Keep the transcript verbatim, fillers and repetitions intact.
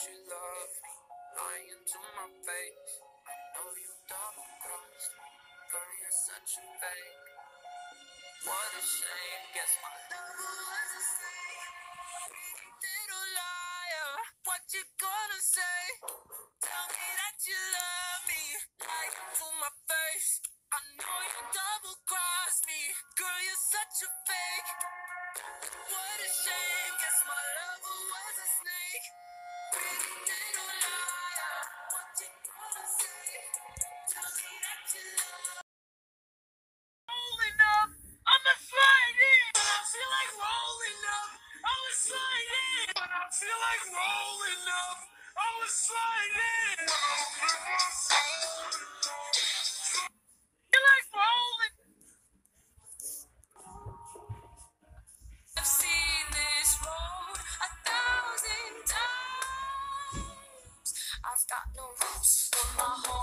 you love me, lying to my face. I know you double crossed me, girl, you're such a fake. What a shame, guess my lover was a snake. Little liar, what you gonna say? Tell me that you love me, lying to my face. I know you double crossed me, girl, you're such a fake. What a shame, guess my lover was a snake. Pretty little liar, what you gonna say? Tell me that you love me. Rolling up, I'ma slide in. When I feel like rolling up, I'ma slide in. When I feel like rolling up, I'ma slide in. Feel like rolling. I've seen this road a thousand times. I've got no roots for my home.